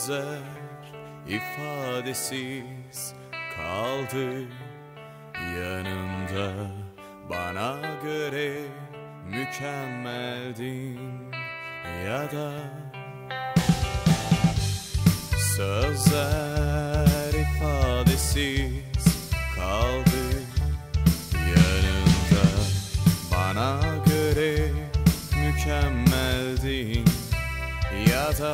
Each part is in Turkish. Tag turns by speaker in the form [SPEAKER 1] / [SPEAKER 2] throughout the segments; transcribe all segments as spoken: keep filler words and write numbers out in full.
[SPEAKER 1] Sözler ifadesiz kaldı yanımda. Bana göre mükemmeldin ya da sözler ifadesiz kaldı yanımda. Bana göre mükemmeldin ya da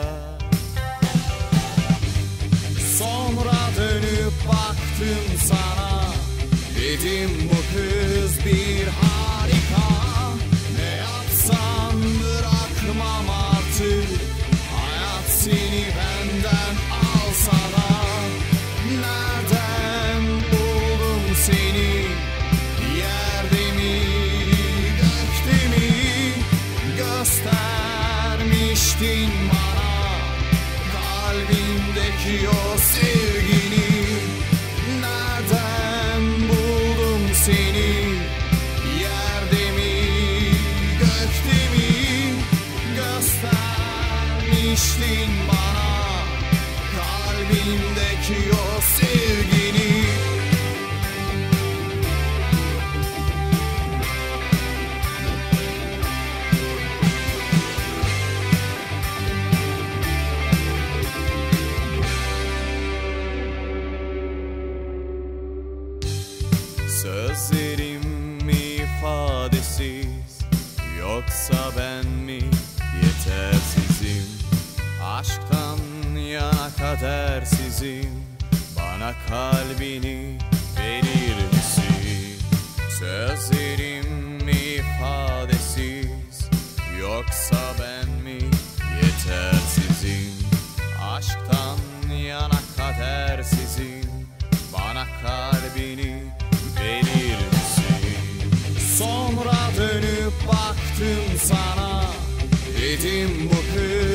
[SPEAKER 1] sonra dönüp baktım sana, dedim bu kız bir harika. Ne yapsam bırakmam artık, hayat seni benden alsa da. Nereden buldum seni, yerde mi gökte mi, göstermiştin bana kalbimdeki o sevgini. Nereden buldum seni, yerde mi gökte mi, göstermiştin bana kalbimdeki o sevgini. Sözlerim mi ifadesiz, yoksa ben mi yetersizim? Aşktan yana kadersizim, bana kalbini verir misin? Sözlerim mi ifadesiz, yoksa ben mi yetersizim? Aşktan yana kadersizim, bana kalbini verir misin? Sonra dönüp baktım sana, dedim bu kız